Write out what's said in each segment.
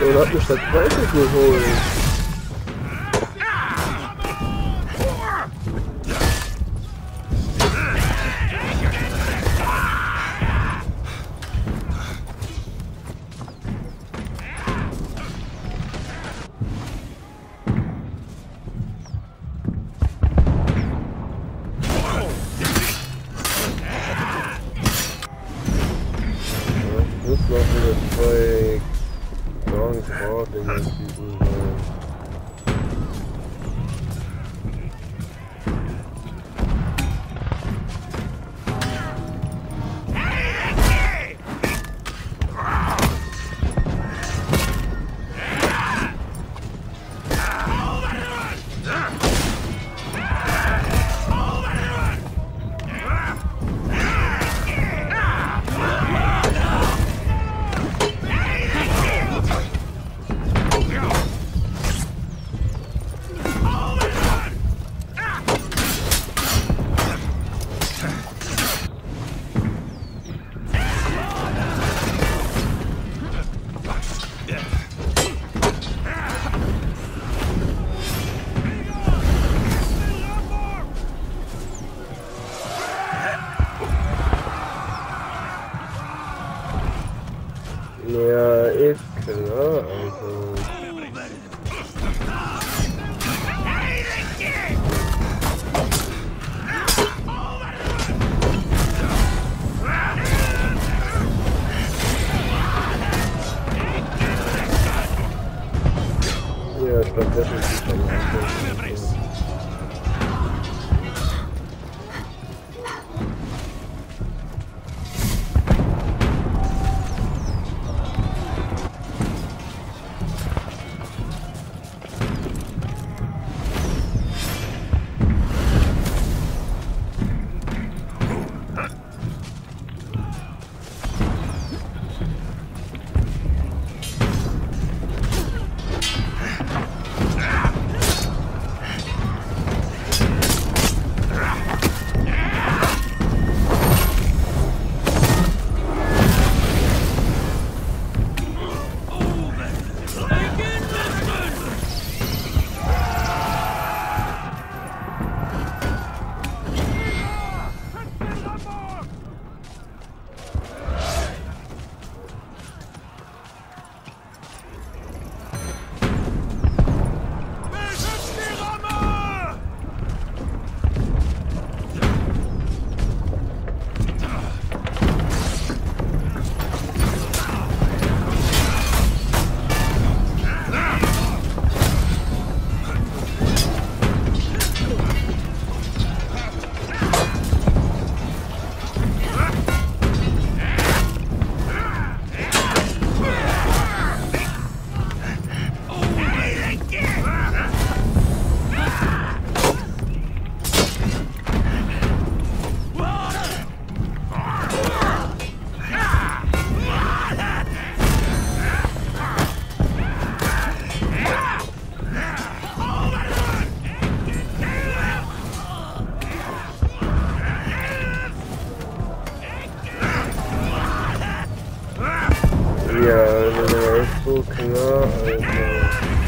und hab eine Stadt 30 geholt. Noch wieder 2 Gank Dinger schießen sollen. Ja, ist klar, also. Ja, ich glaube, das ist die Verlage. Ja, das ist so klar, Alter.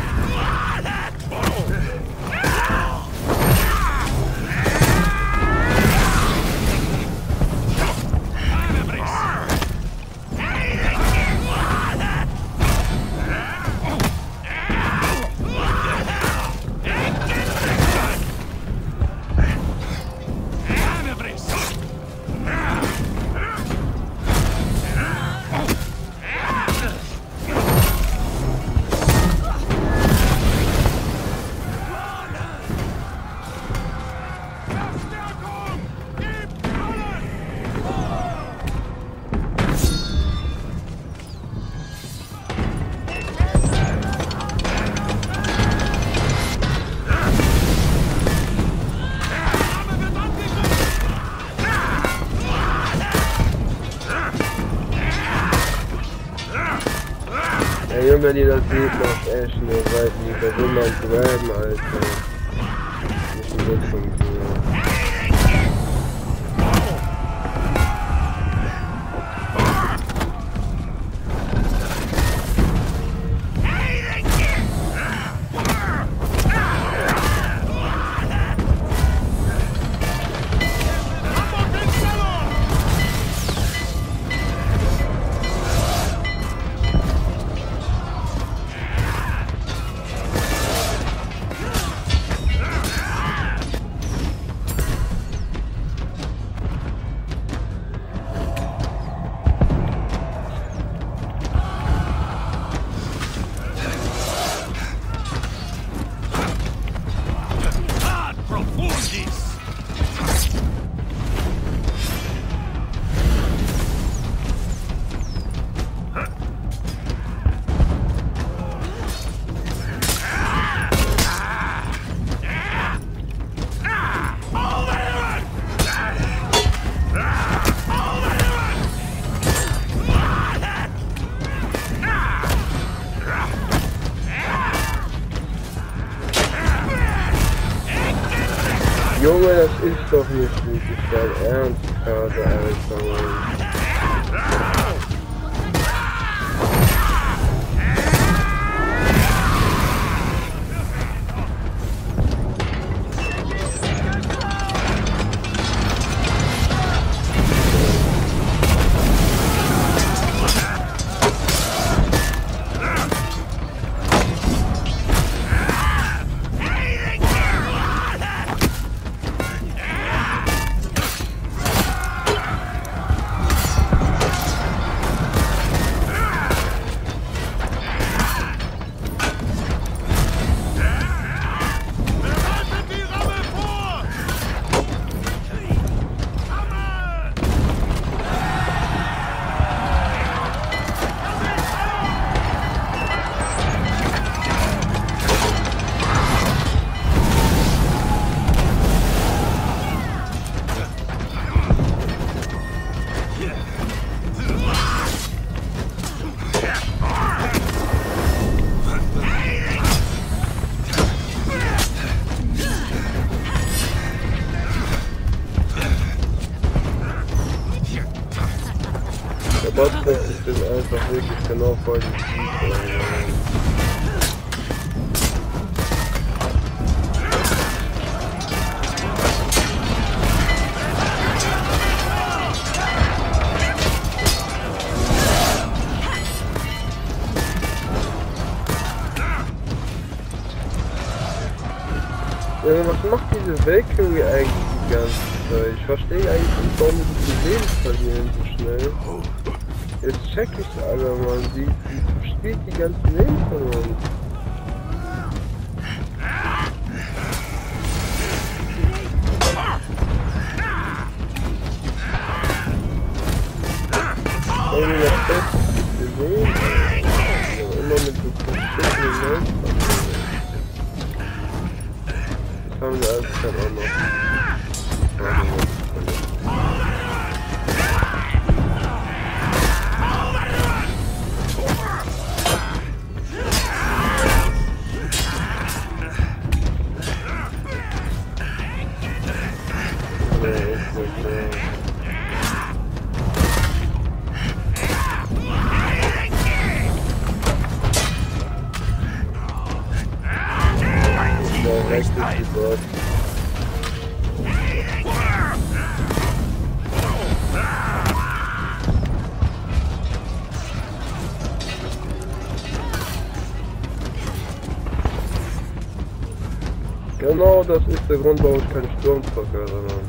Ja, Junge, die das sieht, macht echt nur Seiten, die da will man grabben, Alter. Nicht ein Glück von dir. Das ist doch nicht wirklich dein Ernst gerade, Alter, Mann. Ich bin einfach wirklich genau voll die Tiefe. Was macht diese Valkyrie eigentlich die ganze Zeit? Ich verstehe eigentlich nicht, warum die Leben verlieren so schnell. Jetzt check ich's, Alter, Mann. Die verspielt die ganzen Leben von uns. Irgendwie das Beste gesehen. Immer mit so verschiedenen Leuten. Das haben wir alles dann auch noch. Genau, das ist der Grund, warum ich keine Sturmfackel habe.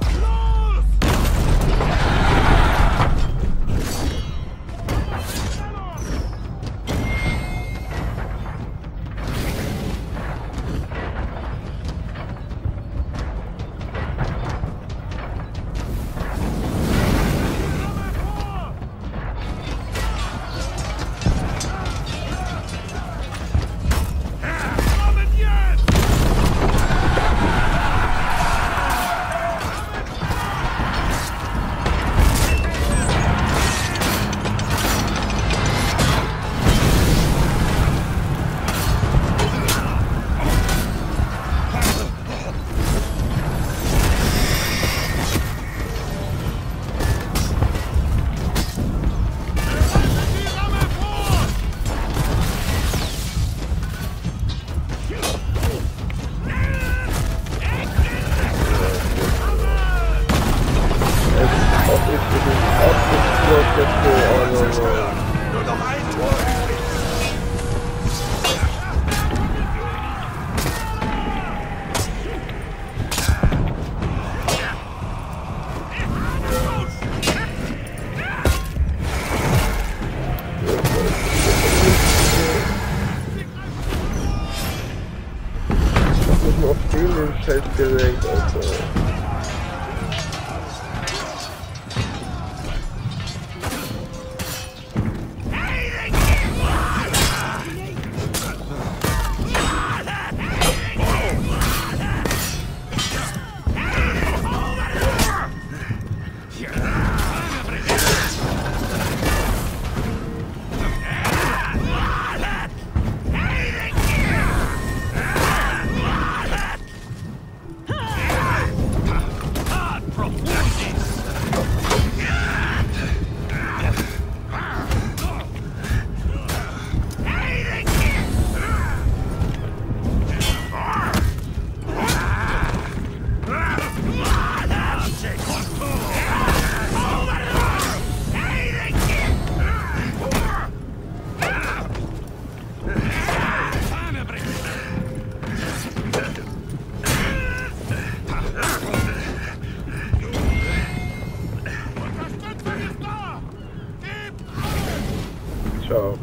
Scheiß gelenkt, Alter. Ciao.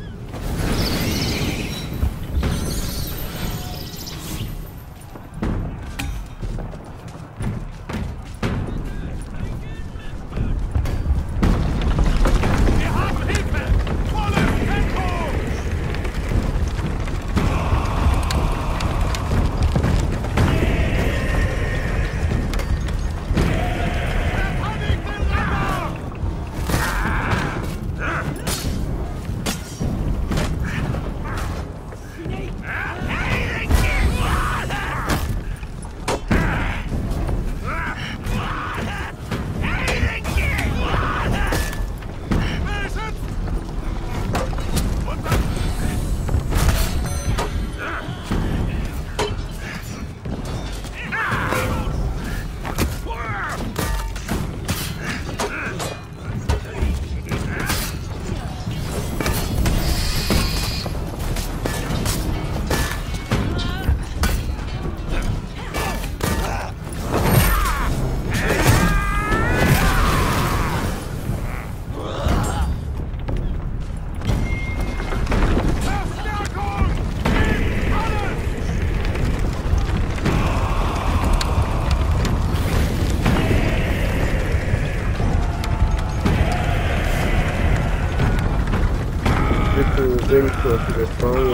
Dentro der Falle.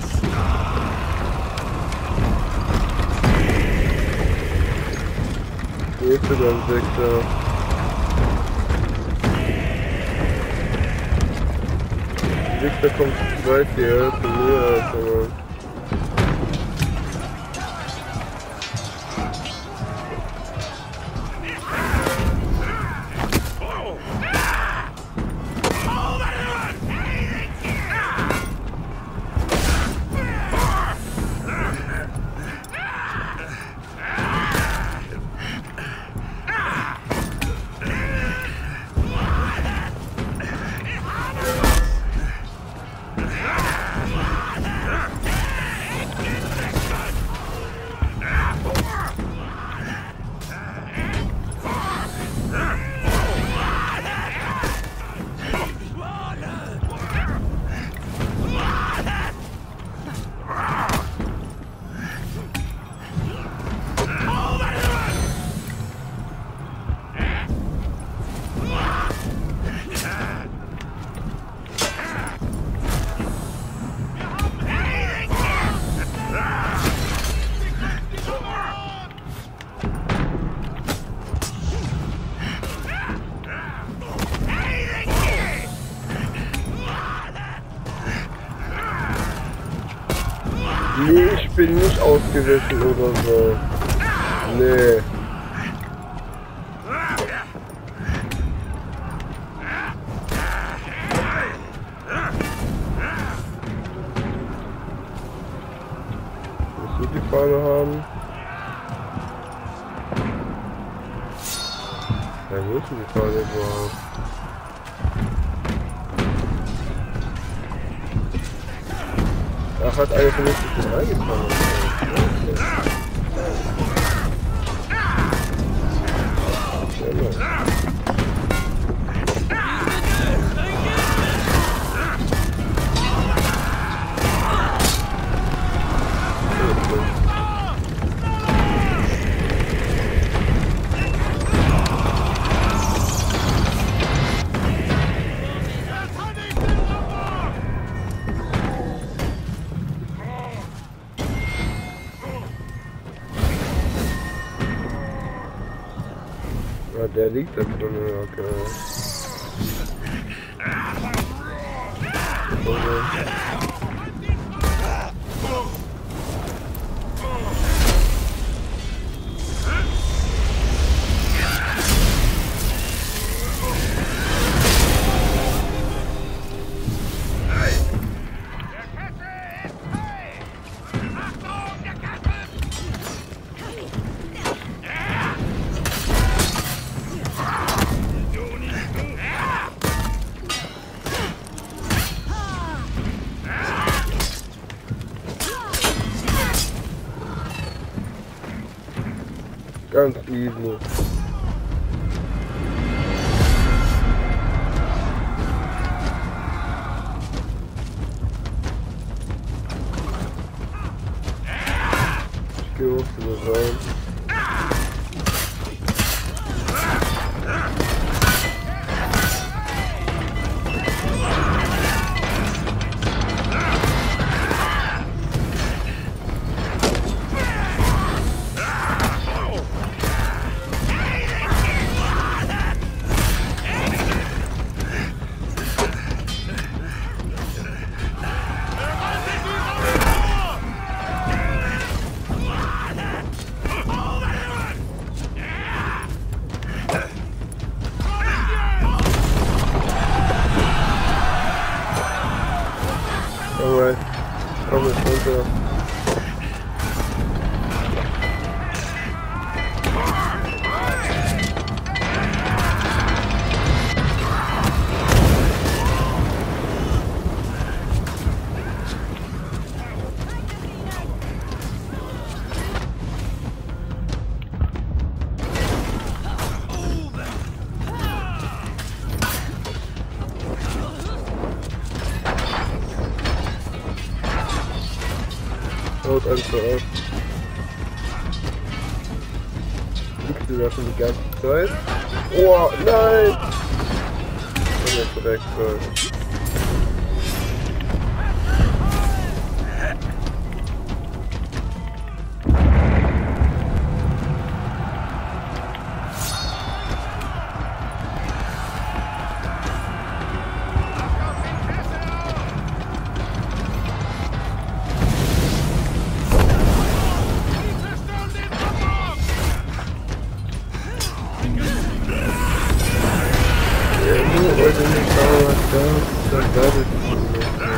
Nächste dann 6er. Victor kommt zu weit hier, zu mir, Alter. Nee, ich bin nicht ausgewichen oder so. Nee. Willst du die Fahne haben? Ja, wo ist denn die Fahne überhaupt? Ach, hat einer von uns nicht reingefahren. Ja, der liegt da drin, okay. Ganz easy. komm jetzt runter. Haut alles so auf. Liegst du da schon die ganze Zeit? Oh, nein! Und jetzt direkt voll. Heute nicht sauer, das werdet ihr nicht mehr.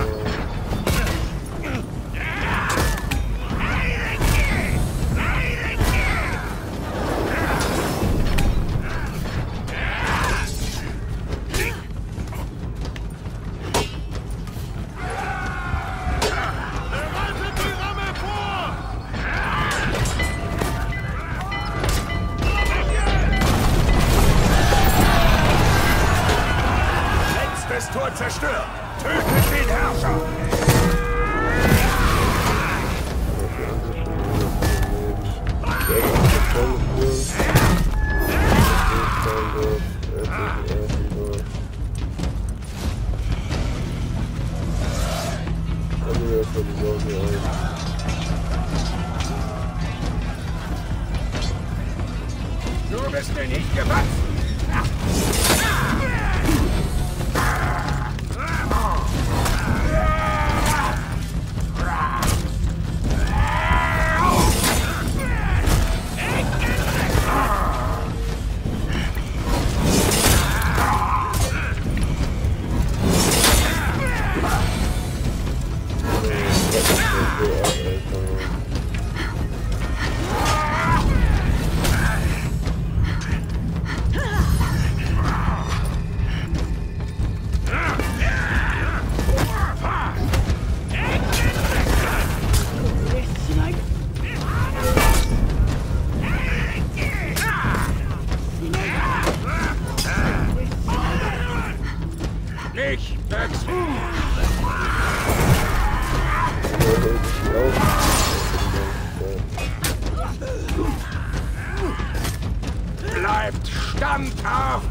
Das Tor zerstört! Tötet den Herrscher! Du bist mir nicht gewachsen! Ich wechsle! Bleibt standhaft!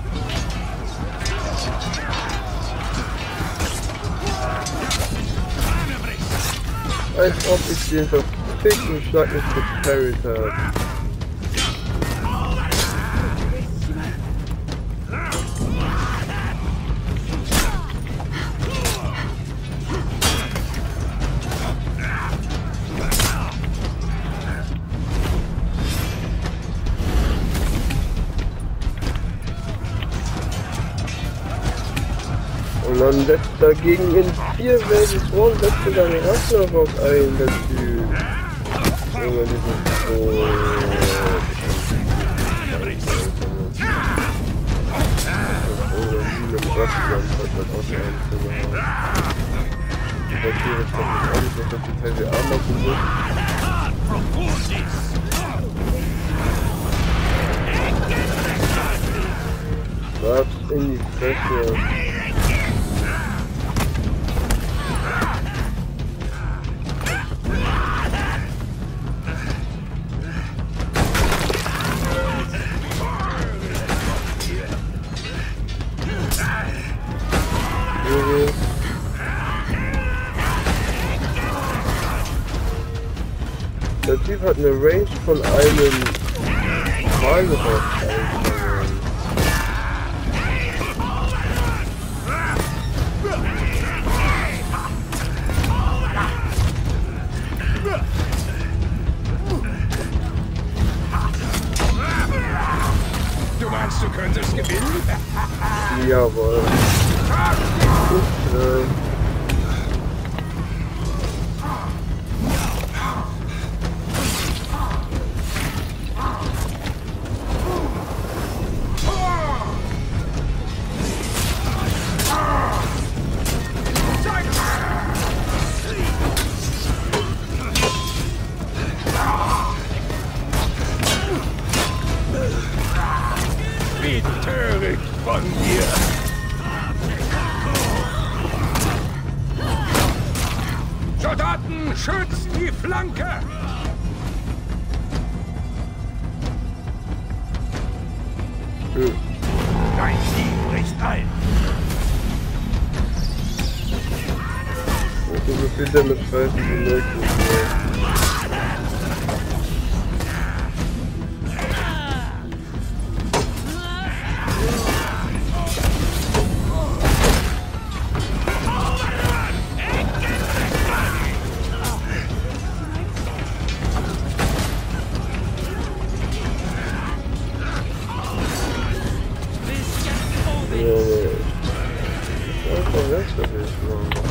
Als ob ich den verfickten Schlag nicht geparried habe. Und dann setzt dagegen in 4 Wellen vor und setzt dann Ragnarok ein, der Typ. Junge, die sind so... Was in die Fresse. Der Typ hat eine Range von einem Walross. Du meinst, du könntest gewinnen? Jawohl. Gut, Wie töricht von dir! Soldaten, schützt die Flanke! Dein Team bricht ein! So viel damit schreiben wie möglich. Ja, das war weg, das ist